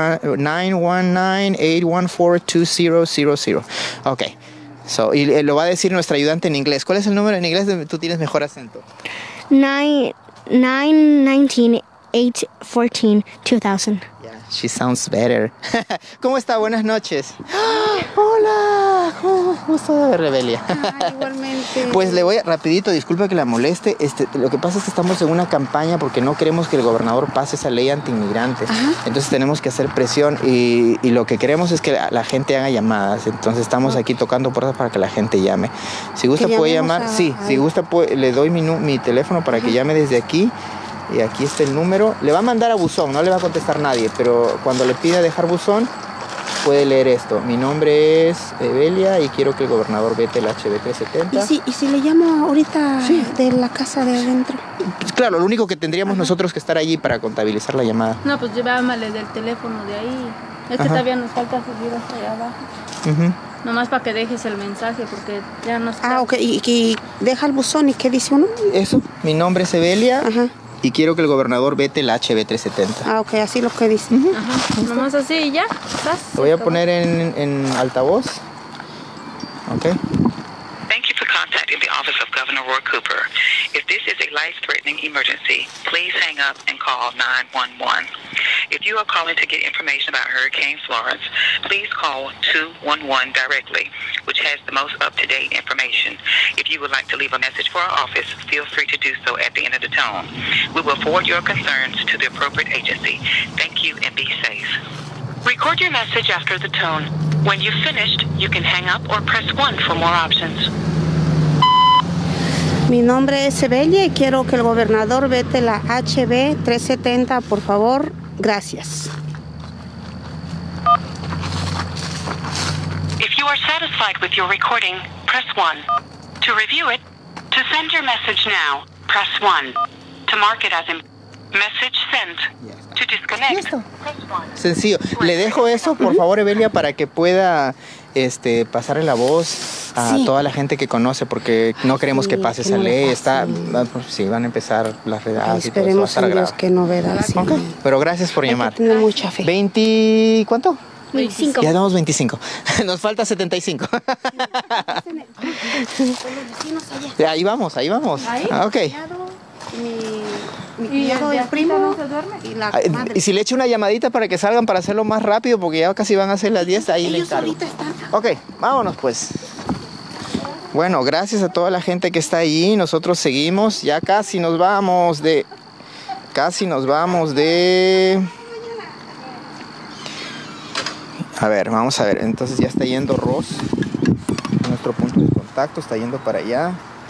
A: 919-814-2000. Okay. So, y lo va a decir nuestra ayudante en inglés. ¿Cuál es el número en inglés? Tú tienes mejor acento.
H: 919-814-2000.
A: Yeah, she sounds better. ¿Cómo está? Buenas noches. Hola. gusto, Rebelia.
H: Igualmente.
A: Pues le voy rapidito, disculpe que la moleste. Lo que pasa es que estamos en una campaña porque no queremos que el gobernador pase esa ley antiinmigrante. Entonces tenemos que hacer presión y lo que queremos es que la gente haga llamadas. Entonces estamos aquí tocando puertas para que la gente llame. Si gusta puede llamar. Sí, si gusta le doy mi teléfono para que llame desde aquí. Y aquí está el número. Le va a mandar a buzón, no le va a contestar nadie, pero cuando le pida dejar buzón, puede leer esto. Mi nombre es Evelia y quiero que el gobernador vete el HB 370.
H: ¿Y si le llamo ahorita de la casa de adentro?
A: Pues claro, lo único que tendríamos nosotros que estar allí para contabilizar la llamada.
E: No, pues llámale del teléfono de ahí. Es que todavía nos falta subir hasta allá abajo. Nomás para que dejes el mensaje porque ya no está.
H: Ok. ¿Y deja el buzón y qué dice uno?
A: Eso, mi nombre es Evelia. Y quiero que el gobernador vete el HB 370.
H: Ok, así lo que dice.
E: Nomás así y ya.
A: Lo voy a poner en altavoz. Ok.
C: Thank you for contacting the office of Governor Roy Cooper. If this is a life-threatening emergency, please hang up and call 911. If you are calling to get information about Hurricane Florence, please call 211 directly, which has the most up-to-date information. If you would like to leave a message for our office, feel free to do so at the end of the tone. We will forward your concerns to the appropriate agency. Thank you and be safe. Record your message after the tone. When you've finished, you can hang up or press 1 for more options.
H: Mi nombre es Evelia y quiero que el gobernador vete la HB 370, por favor. Gracias.
C: If you are satisfied with your recording, press 1. To review it, to send your message now, press 1. To mark it as message sent. To disconnect, press 1.
A: Sencillo. Le dejo eso, por favor, Evelia, para que pueda pasarle la voz a toda la gente que conoce, porque no queremos que pase esa ley. Sí, van a empezar las redadas y todo eso.
H: Esperemos en Dios que no veas.
A: Pero gracias por llamar.
H: Tengo mucha fe.
A: ¿20 cuánto?
H: 25.
A: Ya damos 25. Nos falta 75. Ahí vamos.
H: ¿Ahí?
A: Ok.
H: Mi cuñado, el primo y la madre.
A: Y si le echo una llamadita para que salgan para hacerlo más rápido, porque ya casi van a ser las 10, ahí le encargo.
H: Ahorita están.
A: Ok, vámonos pues. Bueno, gracias a toda la gente que está ahí. Nosotros seguimos. Ya casi nos vamos de... A ver, vamos a ver. Entonces ya está yendo Ross. Nuestro punto de contacto está yendo para allá.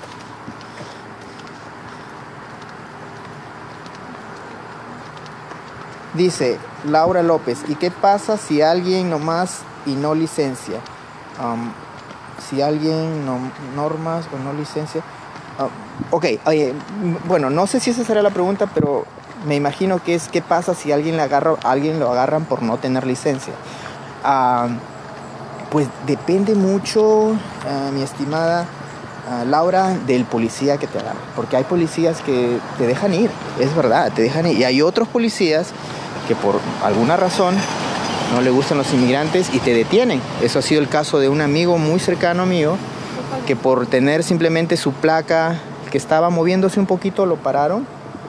A: Dice Laura López, ¿y qué pasa si alguien nomás y no licencia? Si alguien normas o no licencia. Ok, bueno, no sé si esa será la pregunta, pero me imagino que es ¿qué pasa si alguien lo agarran por no tener licencia? Pues depende mucho, mi estimada Laura, del policía que te agarra. Porque hay policías que te dejan ir, es verdad, te dejan ir. Y hay otros policías que por alguna razón no le gustan los inmigrantes y te detienen. Eso ha sido el caso de un amigo muy cercano mío, que por tener simplemente su placa, que estaba moviéndose un poquito, lo pararon.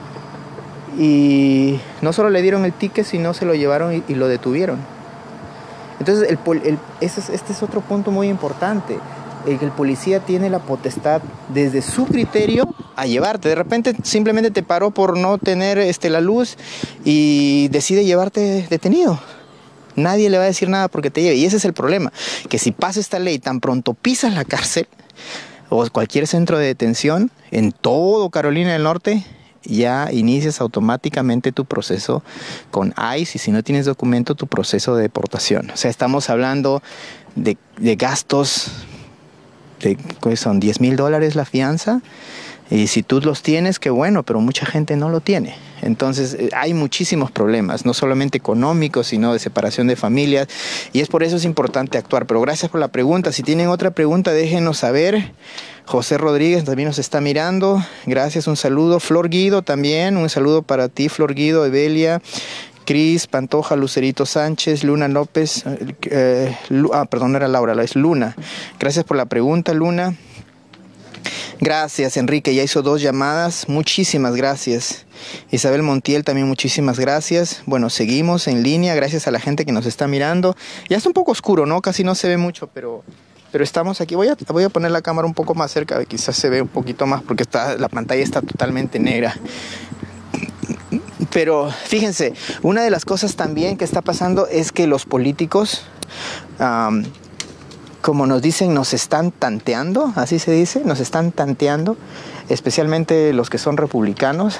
A: Y no solo le dieron el ticket, sino se lo llevaron y lo detuvieron. Entonces, este es otro punto muy importante. El policía tiene la potestad, desde su criterio, a llevarte. De repente, simplemente te paró por no tener la luz y decide llevarte detenido. Nadie le va a decir nada porque te lleve. Y ese es el problema. Que si pasa esta ley, tan pronto pisas la cárcel o cualquier centro de detención, en todo Carolina del Norte, ya inicias automáticamente tu proceso con ICE y si no tienes documento, tu proceso de deportación. O sea, estamos hablando de gastos, son $10,000 la fianza, y si tú los tienes, qué bueno, pero mucha gente no lo tiene. Entonces hay muchísimos problemas, no solamente económicos, sino de separación de familias, y es por eso es importante actuar. Pero gracias por la pregunta. Si tienen otra pregunta, déjenos saber. José Rodríguez también nos está mirando. Gracias, un saludo. Flor Guido también, un saludo para ti, Flor Guido, Evelia, Cris Pantoja, Lucerito Sánchez, Luna López. Perdón, no era Laura, es Luna. Gracias por la pregunta, Luna. Gracias, Enrique, ya hizo 2 llamadas. Muchísimas gracias. Isabel Montiel también, muchísimas gracias. Bueno, seguimos en línea, gracias a la gente que nos está mirando. Ya está un poco oscuro, ¿no? Casi no se ve mucho, pero pero estamos aquí. Voy a poner la cámara un poco más cerca, quizás se ve un poquito más porque la pantalla está totalmente negra. Pero fíjense, una de las cosas también que está pasando es que los políticos, como nos dicen, nos están tanteando, así se dice, nos están tanteando, especialmente los que son republicanos.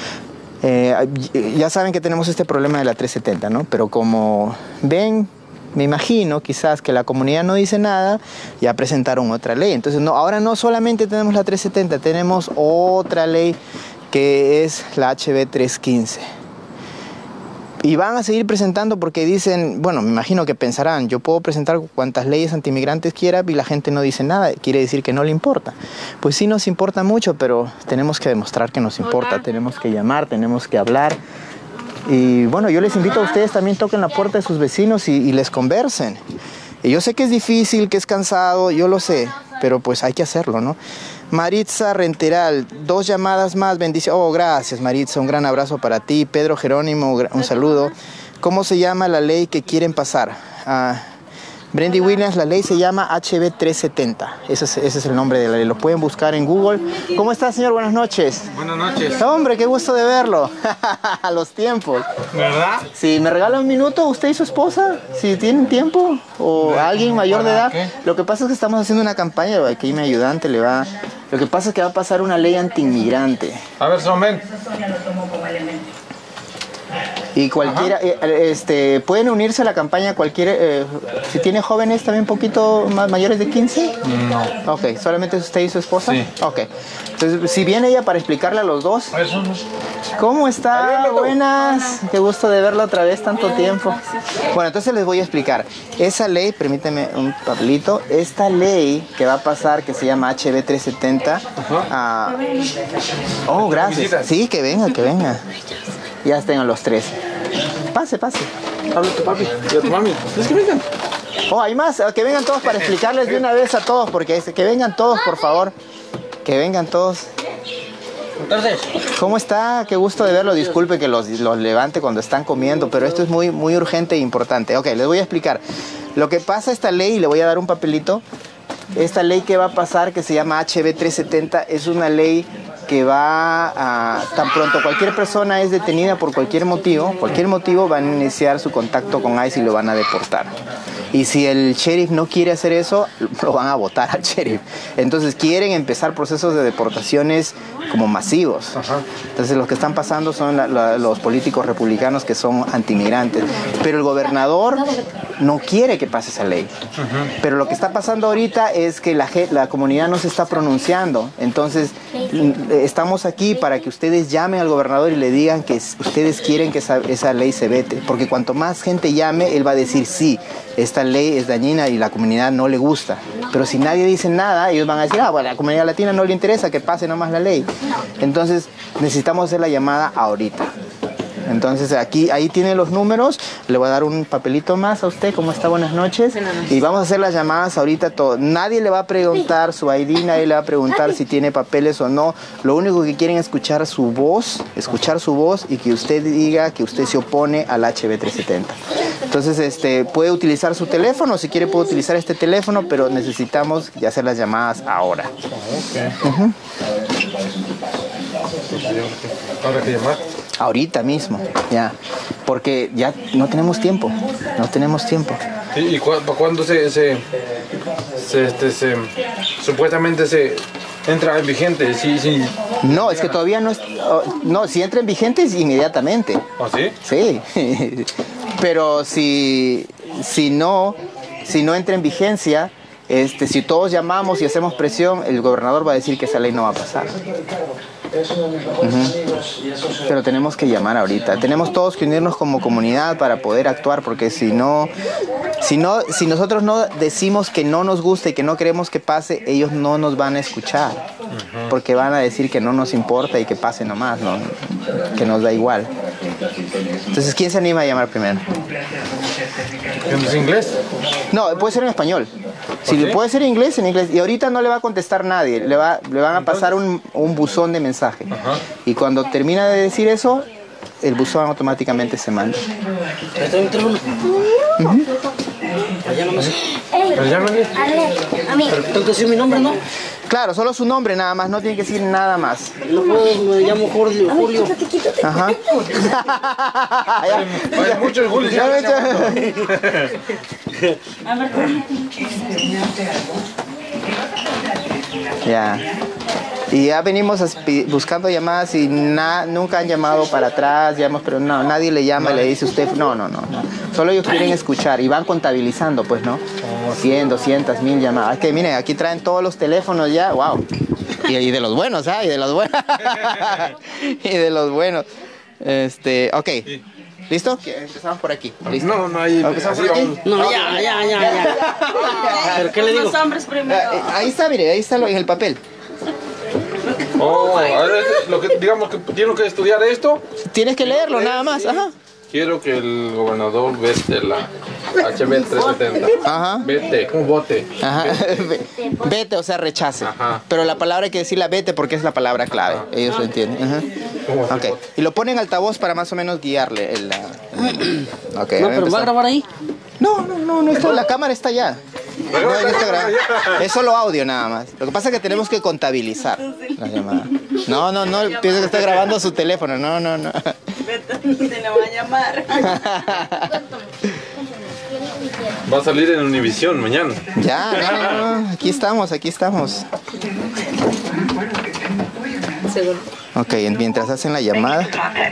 A: Ya saben que tenemos este problema de la 370, ¿no? Pero como ven, me imagino quizás que la comunidad no dice nada, ya presentaron otra ley. Entonces, ahora no solamente tenemos la 370, tenemos otra ley que es la HB 315. Y van a seguir presentando porque dicen, bueno, me imagino que pensarán, yo puedo presentar cuantas leyes antimigrantes quiera y la gente no dice nada, quiere decir que no le importa. Pues sí nos importa mucho, pero tenemos que demostrar que nos importa, tenemos que llamar, tenemos que hablar. Y bueno, yo les invito a ustedes también toquen la puerta de sus vecinos y les conversen. Y yo sé que es difícil, que es cansado, yo lo sé, pero pues hay que hacerlo, ¿no? Maritza Renteral, 2 llamadas más, bendición. Oh, gracias Maritza, un gran abrazo para ti. Pedro Jerónimo, un saludo. ¿Cómo se llama la ley que quieren pasar? Brandy Williams, la ley se llama HB 370. Ese es el nombre de la ley. Lo pueden buscar en Google. ¿Cómo está, señor? Buenas noches.
I: Buenas noches.
A: Hombre, qué gusto de verlo. A los tiempos.
I: ¿Verdad?
A: Si me regala un minuto, usted y su esposa, si tienen tiempo, o alguien mayor de edad. ¿Qué? Lo que pasa es que estamos haciendo una campaña, aquí mi ayudante le va... Lo que pasa es que va a pasar una ley anti-inmigrante.
I: A ver, Somen.
A: Y cualquiera, pueden unirse a la campaña cualquier, si tiene jóvenes también un poquito más mayores de 15.
I: No.
A: Ok, ¿solamente es usted y su esposa?
I: Sí.
A: Ok. Entonces, si viene ella para explicarle a los dos. ¿Cómo está? Buenas. Qué gusto de verla otra vez tanto tiempo. Bueno, entonces les voy a explicar. Esa ley, permíteme un papelito, esta ley que va a pasar, que se llama HB 370. Oh, gracias. Sí, que venga, que venga. Ya estén los 3. Pase.
I: Habla tu papi y a tu mami. ¿Es que vengan?
A: Oh, hay más. Que vengan todos para explicarles de una vez a todos, porque que vengan todos, por favor. Que vengan todos.
I: Entonces,
A: ¿cómo está? Qué gusto de verlo. Disculpe que los levante cuando están comiendo, pero esto es muy, muy urgente e importante. Ok, les voy a explicar. Lo que pasa esta ley, le voy a dar un papelito. Esta ley que va a pasar, que se llama HB 370, es una ley que va a, tan pronto cualquier persona es detenida por cualquier motivo van a iniciar su contacto con ICE y lo van a deportar. Y si el sheriff no quiere hacer eso, lo van a votar al sheriff. Entonces quieren empezar procesos de deportaciones como masivos. Ajá. Entonces los que están pasando son los políticos republicanos que son antimigrantes. Pero el gobernador no quiere que pase esa ley. Ajá. Pero lo que está pasando ahorita es que la comunidad no se está pronunciando. Entonces estamos aquí para que ustedes llamen al gobernador y le digan que ustedes quieren que esa ley se vete. Porque cuanto más gente llame, él va a decir sí, esta ley es dañina y la comunidad no le gusta. Pero si nadie dice nada, ellos van a decir, bueno, a la comunidad latina no le interesa que pase nomás la ley. Entonces necesitamos hacer la llamada ahorita. Entonces ahí tiene los números. Le voy a dar un papelito más a usted. ¿Cómo está? Buenas noches. Y vamos a hacer las llamadas ahorita. Nadie le va a preguntar su ID, nadie le va a preguntar si tiene papeles o no. Lo único que quieren es escuchar su voz y que usted diga que usted se opone al HB 370. Entonces puede utilizar su teléfono. Si quiere puede utilizar este teléfono, pero necesitamos ya hacer las llamadas ahora.
I: Okay. ¿Ahora qué llamar?
A: Ahorita mismo, ya, porque ya no tenemos tiempo.
I: ¿Y cuándo supuestamente se entra en vigente? Sí.
A: No, es que todavía no es... No, si entra en vigente es inmediatamente.
I: ¿Ah, sí?
A: Sí, pero si no entra en vigencia, si todos llamamos y hacemos presión, el gobernador va a decir que esa ley no va a pasar. Pero tenemos que llamar ahorita. Tenemos todos que unirnos como comunidad para poder actuar, porque si nosotros no decimos que no nos gusta y que no queremos que pase, ellos no nos van a escuchar, porque van a decir que no nos importa y que pase nomás, ¿no? Que nos da igual. Entonces, ¿quién se anima a llamar primero?
I: ¿Es inglés?
A: No, puede ser en español. Si le puede ser en inglés. Y ahorita no le va a contestar nadie. Le van a pasar un buzón de mensaje. Ajá. Y cuando termina de decir eso, el buzón automáticamente se manda.
J: Allá no me sé.
I: Pero llámale.
J: A mí. Tengo que decir mi nombre, ¿no?
A: Claro, solo su nombre nada más, no tiene que decir nada más.
J: No puedo, me llamo Julio.
A: Ajá.
I: Vaya mucho el Julio.
A: Ya. Y ya venimos buscando llamadas y nunca han llamado para atrás, pero no, nadie le llama y le dice usted, no. Solo ellos quieren escuchar y van contabilizando, pues, ¿no? 100, 200, 1000 llamadas. Es que miren, aquí traen todos los teléfonos ya, wow. Y de los buenos, ¿ah? Y de los buenos. Y de los buenos. Ok. ¿Listo? Empezamos por aquí. ¿Listo?
I: No hay.
A: ¿Empezamos por aquí?
J: No, ya. ¿Pero qué le digo?
E: Los hombres primero.
A: Ahí está, mire, ahí está en el papel.
I: Oh, lo que, digamos que tengo que estudiar esto.
A: Tienes que leerlo nada más, ajá.
I: Quiero que el gobernador vete la HB 370.
A: Ajá.
I: Vete, un bote.
A: Ajá. Vete, o sea, rechace.
I: Ajá.
A: Pero la palabra hay que decirla vete porque es la palabra clave. Ellos lo entienden. Ajá. Ok. Y lo ponen en altavoz para más o menos guiarle. Okay,
J: no, pero ¿va a grabar ahí?
A: No, la cámara está allá. No, es solo audio nada más. Lo que pasa es que tenemos que contabilizar las llamadas. No, pienso que está grabando su teléfono. No.
B: Se le va a llamar.
I: Va a salir en Univisión mañana.
A: Ya, no. Aquí estamos. Ok, mientras hacen la llamada.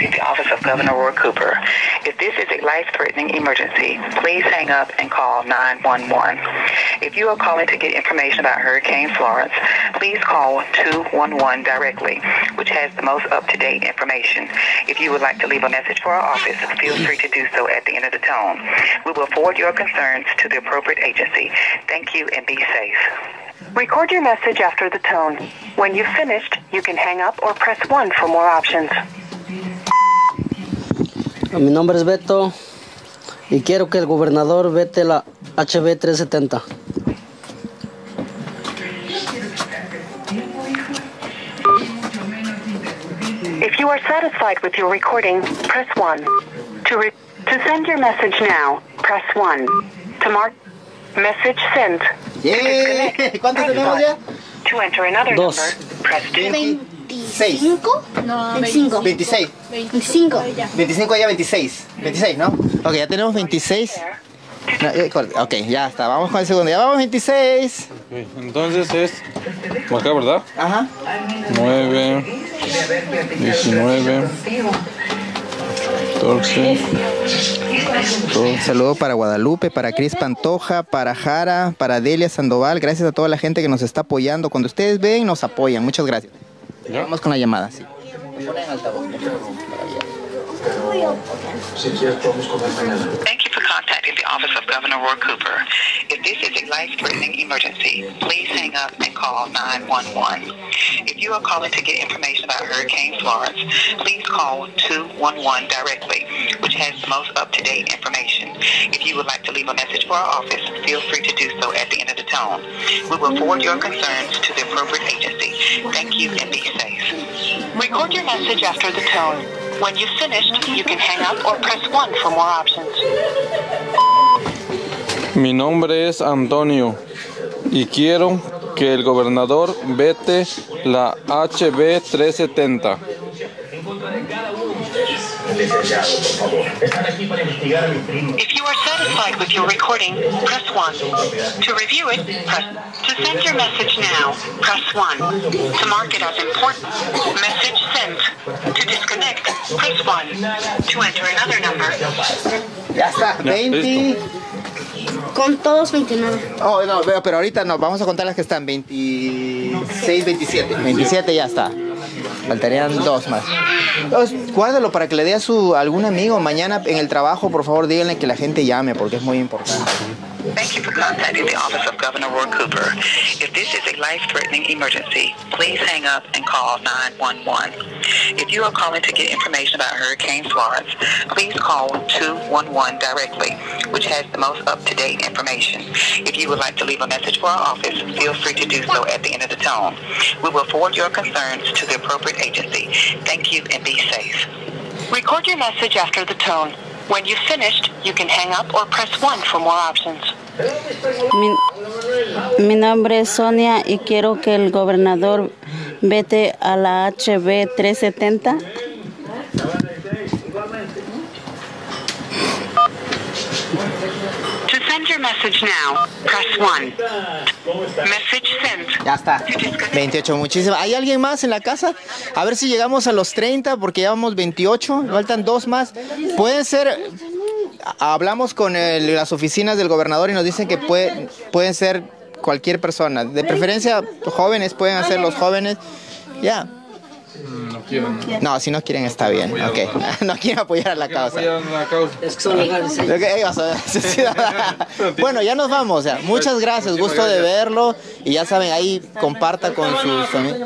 C: If this is a life-threatening emergency, please hang up and call 911. If you are calling to get information about Hurricane Florence, please call 211 directly, which has the most up-to-date information. If you would like to leave a message for our office, feel free to do so at the end of the tone. We will forward your concerns to the appropriate agency. Thank you and be safe. Record your message after the tone. When you've finished, you can hang up or press 1 for more options.
J: Mi nombre es Beto y quiero que el gobernador vete la HB 370.
C: If you are satisfied with your recording, press 1. To send your message now, press 1. To mark message sent.
A: Yeah. ¿Cuántos tenemos ya?
C: To enter another
J: Dos.
C: number, press 2.
H: 25.
E: No,
H: 25.
A: 26.
H: 25.
A: 25 ya 26. 26, ¿no? Ok, ya tenemos 26. Ok, ya está. Vamos con el segundo. Ya vamos 26.
I: Okay, entonces es acá, ¿verdad?
A: Ajá.
I: 9, 19, 14.
A: Un saludo para Guadalupe, para Cris Pantoja, para Jara, para Delia Sandoval. Gracias a toda la gente que nos está apoyando. Cuando ustedes ven, nos apoyan. Muchas gracias. Vamos con la llamada, sí.
C: Thank you for contacting the office of Governor Roy Cooper. If this is a life-threatening emergency, please hang up and call 911. If you are calling to get information about Hurricane Florence, please call 211 directly, which has the most up-to-date information. If you would like to leave a message for our office, feel free to do so at the end of the tone. We will forward your concerns to the appropriate agency. Thank you and be safe. Record your message after the tone. When you've finished, you can hang up or press 1 for more options.
I: Mi nombre es Antonio y quiero que el gobernador vete la HB 370.
C: If you are satisfied with your recording, press 1. To review it, press. To send your message now, press 1. To mark it as important, message sent. To disconnect, press 1. To enter another number.
A: Ya está, 20.
H: Con todos 29.
A: Oh, no, pero ahorita no, vamos a contar las que están 26, 27. 27 ya está. Faltarían 2 más. Guárdalo para que le dé a algún amigo mañana en el trabajo, por favor, díganle que la gente llame porque es muy importante.
C: Thank you for contacting the office of Governor Roy Cooper. If this is a life-threatening emergency, please hang up and call 911. If you are calling to get information about Hurricane Florence, please call 211 directly, which has the most up-to-date information. If you would like to leave a message for our office, feel free to do so at the end of the tone. We will forward your concerns to the appropriate agency. Thank you and be safe. Record your message after the tone. When you've finished, you can hang up or press 1 for more options.
K: Mi nombre es Sonia y quiero que el gobernador vete a la HB 370.
C: To send your message now, press 1. Message sent.
A: Ya está. 28, muchísimas. ¿Hay alguien más en la casa? A ver si llegamos a los 30 porque llevamos 28. Faltan 2 más. Pueden ser... Hablamos con las oficinas del gobernador y nos dicen que pueden ser cualquier persona. De preferencia, jóvenes, pueden hacer los jóvenes. Ya.
I: No quieren.
A: No, si no quieren está bien. Okay. No quieren apoyar a la causa. Bueno, ya nos vamos. Ya. Muchas gracias, gusto de verlo. Y ya saben, ahí comparta con sus familias.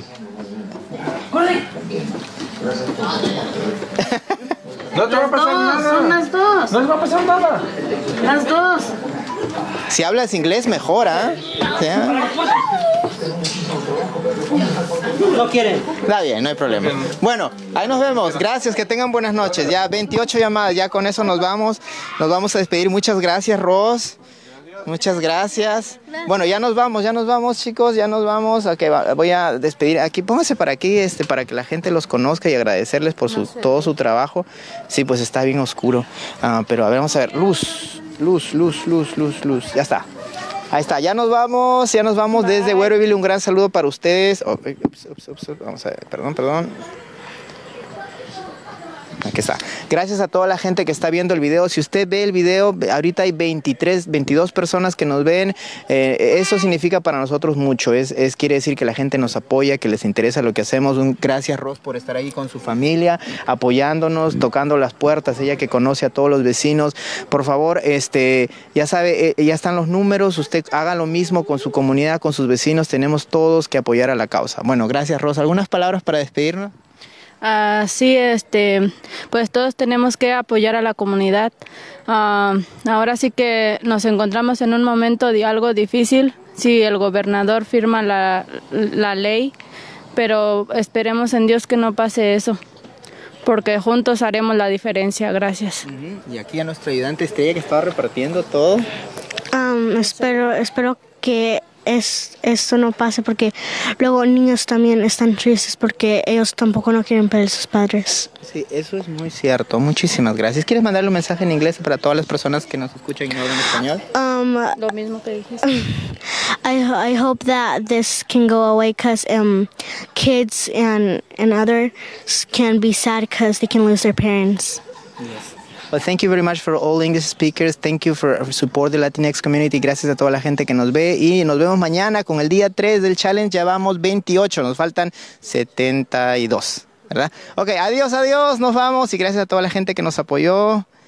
I: No te va a pasar nada.
E: Son las dos.
I: No les va a pasar nada.
E: Las dos.
A: Si hablas inglés, mejor, ¿ah? ¿Sí?
J: No quieren.
A: Está bien, no hay problema. Bueno, ahí nos vemos. Gracias, que tengan buenas noches. Ya 28 llamadas, ya con eso nos vamos. Nos vamos a despedir. Muchas gracias, Ros. Muchas gracias. Bueno, ya nos vamos, chicos, ya nos vamos. Okay, voy a despedir. Aquí, pónganse para aquí, para que la gente los conozca y agradecerles por todo su trabajo. Sí, pues está bien oscuro. Pero a ver, vamos a ver. Luz. Ya está. Ahí está, ya nos vamos desde Güeroville. Un gran saludo para ustedes. Vamos a ver, perdón. Aquí está. Gracias a toda la gente que está viendo el video. Si usted ve el video, ahorita hay 22 personas que nos ven. Eso significa para nosotros mucho. Quiere decir que la gente nos apoya, que les interesa lo que hacemos. Gracias, Ros, por estar ahí con su familia, apoyándonos, tocando las puertas. Ella que conoce a todos los vecinos. Por favor, ya sabe, ya están los números. Usted haga lo mismo con su comunidad, con sus vecinos. Tenemos todos que apoyar a la causa. Bueno, gracias, Ros. ¿Algunas palabras para despedirnos?
E: Sí, pues todos tenemos que apoyar a la comunidad. Ahora sí que nos encontramos en un momento de algo difícil. Sí, el gobernador firma la ley, pero esperemos en Dios que no pase eso, porque juntos haremos la diferencia. Gracias.
A: Y aquí a nuestro ayudante Estrella, que estaba repartiendo todo.
L: Espero que esto no pase, porque luego niños también están tristes porque ellos tampoco no quieren perder a sus padres.
A: Sí, eso es muy cierto. Muchísimas gracias. ¿Quieres mandarle un mensaje en inglés para todas las personas que nos escuchan y no hablan español?
E: Lo mismo que dijiste.
L: I hope that this can go away, because kids and others can be sad because they can lose their parents.
A: Yes. Well, thank you very much for all English speakers. Thank you for support the Latinx community. Gracias a toda la gente que nos ve. Y nos vemos mañana con el día 3 del challenge. Ya vamos 28. Nos faltan 72. ¿Verdad? Ok, adiós. Nos vamos. Y gracias a toda la gente que nos apoyó.